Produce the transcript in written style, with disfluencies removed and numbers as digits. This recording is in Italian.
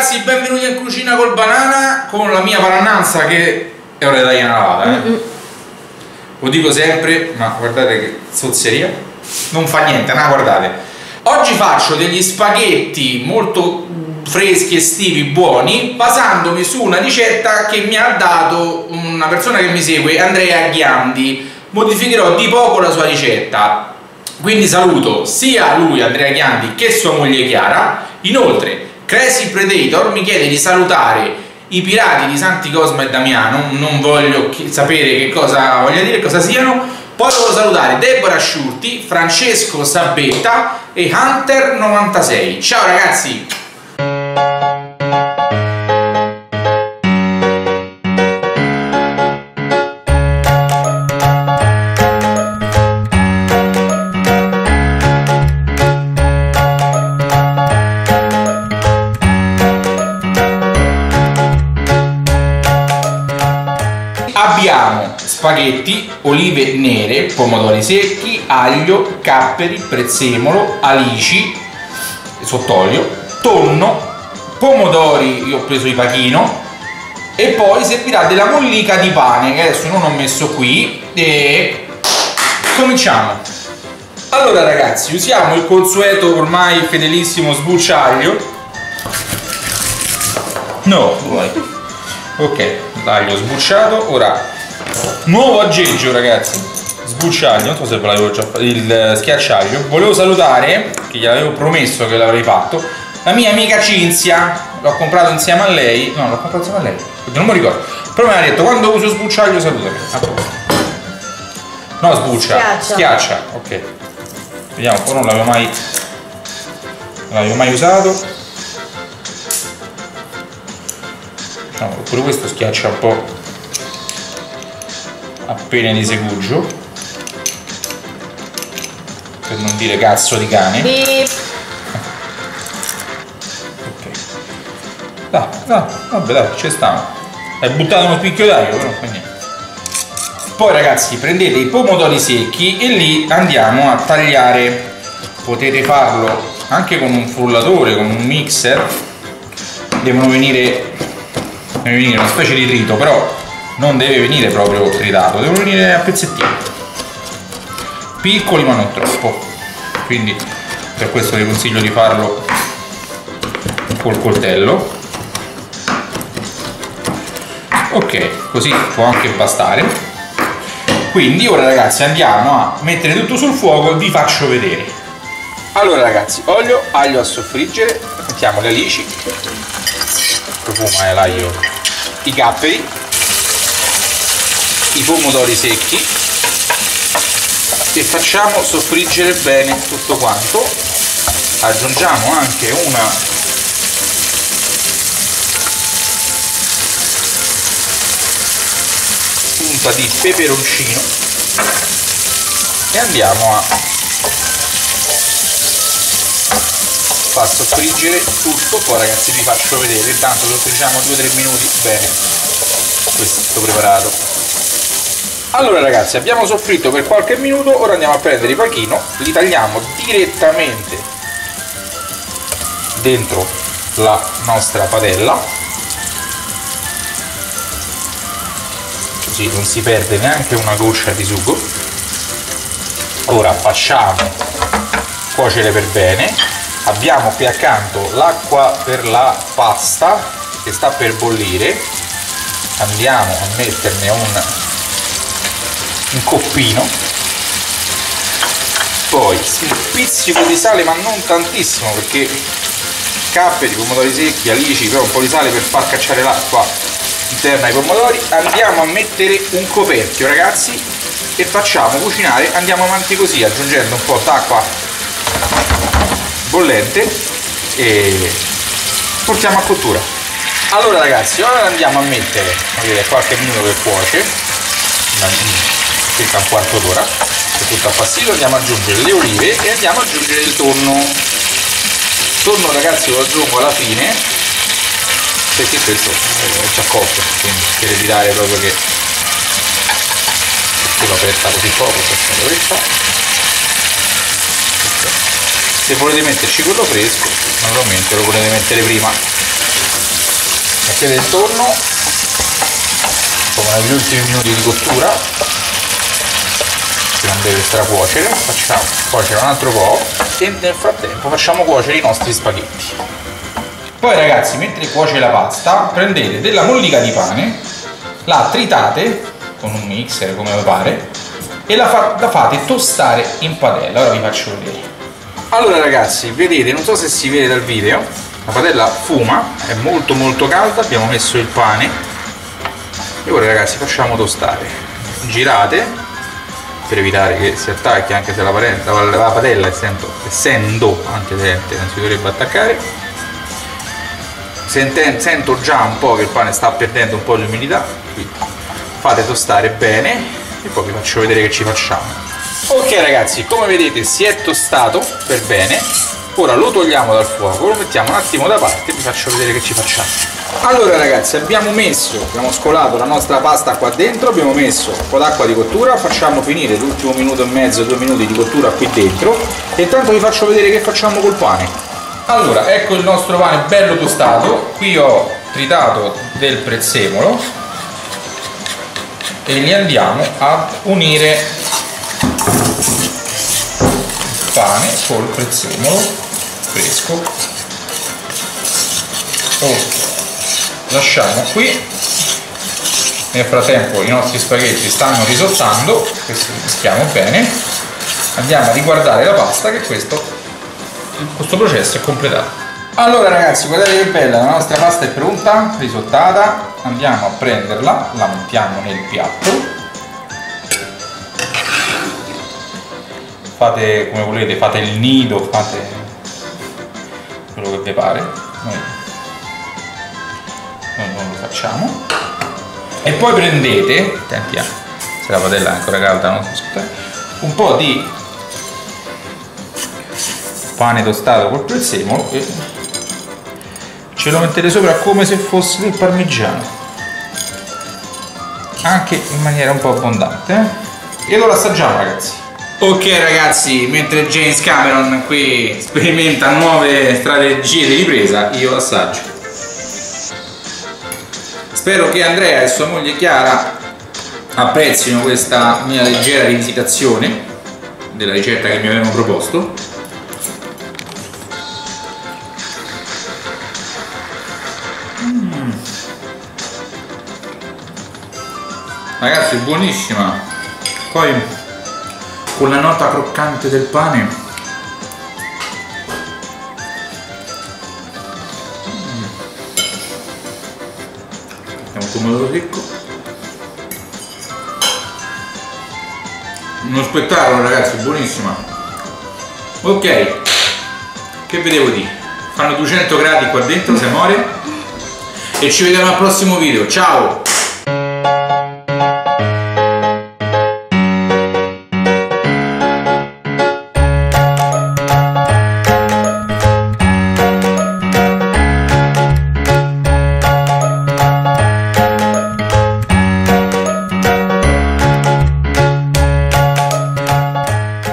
ragazzi, benvenuti in cucina col banana con la mia parannanza che è ora di tagliare una lavata, Lo dico sempre, ma guardate che zozzeria. Non fa niente, no, guardate. Oggi faccio degli spaghetti molto freschi, estivi, buoni, basandomi su una ricetta che mi ha dato una persona che mi segue, Andrea Ghiandi. Modificherò di poco la sua ricetta. Quindi saluto sia lui, Andrea Ghiandi, che sua moglie Chiara. Inoltre, Crazy Predator mi chiede di salutare i pirati di Santi Cosma e Damiano. Non voglio sapere che cosa voglia dire, cosa siano. Poi voglio salutare Deborah Sciurti, Francesco Sabetta e Hunter96. Ciao ragazzi! Abbiamo spaghetti, olive nere, pomodori secchi, aglio, capperi, prezzemolo, alici, sott'olio, tonno, pomodori, io ho preso i pachino, e poi servirà della mollica di pane che adesso non ho messo qui. E cominciamo. Allora ragazzi, usiamo il consueto ormai fedelissimo sbucciaglio. No, ok, l'aglio sbucciato. Ora nuovo aggeggio ragazzi, sbucciaglio, non so se ve l'avevo già fatto, il schiacciaglio. Volevo salutare, che gli avevo promesso che l'avrei fatto, la mia amica Cinzia. L'ho comprato insieme a lei, no, l'ho comprato insieme a lei, non mi ricordo, però mi ha detto quando uso sbucciaglio salutami. No, sbuccia, schiaccia, ok. Vediamo un po', non l'avevo mai usato. Diciamo, pure questo schiaccia un po' appena di segugio, per non dire cazzo di cane. Ok, vabbè dai, ci stiamo. Hai buttato uno spicchio d'aglio, però fa niente. Poi ragazzi prendete i pomodori secchi e li andiamo a tagliare. Potete farlo anche con un frullatore, con un mixer. Devono venire una specie di trito, però non deve venire proprio tritato, devono venire a pezzettini piccoli ma non troppo, quindi per questo vi consiglio di farlo col coltello. Ok, così può anche bastare. Quindi ora ragazzi andiamo a mettere tutto sul fuoco e vi faccio vedere. Allora ragazzi, olio, aglio a soffriggere, mettiamo le alici, profuma l'aglio, i capperi, i pomodori secchi e facciamo soffriggere bene tutto quanto. Aggiungiamo anche una punta di peperoncino e andiamo a far soffriggere tutto. Poi ragazzi vi faccio vedere, intanto soffriggiamo 2-3 minuti bene questo preparato. Allora ragazzi, abbiamo soffritto per qualche minuto, ora andiamo a prendere i pachino, li tagliamo direttamente dentro la nostra padella, così non si perde neanche una goccia di sugo. Ora facciamo cuocere per bene. Abbiamo qui accanto l'acqua per la pasta che sta per bollire. Andiamo a metterne un coppino, poi un pizzico di sale ma non tantissimo, perché capperi, pomodori secchi, alici, però un po' di sale per far cacciare l'acqua interna ai pomodori. Andiamo a mettere un coperchio ragazzi e facciamo cucinare, andiamo avanti così aggiungendo un po' d'acqua bollente e portiamo a cottura. Allora ragazzi, ora andiamo a mettere, vedete, qualche minuto che cuoce, circa un quarto d'ora, è tutto appassito. Andiamo ad aggiungere le olive e andiamo ad aggiungere il tonno. Il tonno ragazzi lo aggiungo alla fine perché questo è già cotto, quindi per evitare proprio che l'ho aperta così poco, questa dovretta. Se volete metterci quello fresco, naturalmente lo potete mettere prima. mettete il tonno come negli ultimi minuti di cottura, che non deve stracuocere, facciamo cuocere un altro po' e nel frattempo facciamo cuocere i nostri spaghetti. Poi ragazzi, mentre cuoce la pasta, prendete della mollica di pane, la tritate con un mixer come vi pare e la fate tostare in padella. Ora vi faccio vedere. Allora ragazzi, vedete, non so se si vede dal video, la padella fuma, è molto calda, abbiamo messo il pane e ora ragazzi facciamo tostare. Girate per evitare che si attacchi, anche se la padella essendo antiaderente non si dovrebbe attaccare. Sento già un po' che il pane sta perdendo un po' di umidità, quindi fate tostare bene e poi vi faccio vedere che ci facciamo. Ok ragazzi, come vedete si è tostato per bene, ora lo togliamo dal fuoco, lo mettiamo un attimo da parte e vi faccio vedere che ci facciamo. Allora ragazzi, abbiamo scolato la nostra pasta qua dentro, abbiamo messo un po' d'acqua di cottura, facciamo finire l'ultimo minuto e mezzo, 2 minuti di cottura qui dentro e intanto vi faccio vedere che facciamo col pane. Allora, ecco il nostro pane bello tostato, qui ho tritato del prezzemolo e li andiamo ad unire pane col prezzemolo fresco. Ok, lasciamo qui. Nel frattempo i nostri spaghetti stanno risottando, questi li mischiamo bene, andiamo a riguardare la pasta che questo processo è completato. Allora ragazzi, guardate che bella, la nostra pasta è pronta, risottata, andiamo a prenderla, la mettiamo nel piatto. Fate come volete, fate il nido, fate quello che vi pare, noi non lo facciamo. E poi prendete, attenti se la padella è ancora calda, non scusate, un po' di pane tostato col prezzemolo e ce lo mettete sopra come se fosse del parmigiano, anche in maniera un po' abbondante, e lo assaggiamo ragazzi. Ok ragazzi, mentre James Cameron qui sperimenta nuove strategie di ripresa, io assaggio. Spero che Andrea e sua moglie Chiara apprezzino questa mia leggera rivisitazione della ricetta che mi avevano proposto. Ragazzi, è buonissima. Poi con la nota croccante del pane. Mettiamo un pomodoro secco. Uno spettacolo ragazzi, buonissima. Ok, che vi devo dire? Fanno 200 gradi qua dentro, se muore. E ci vediamo al prossimo video, ciao!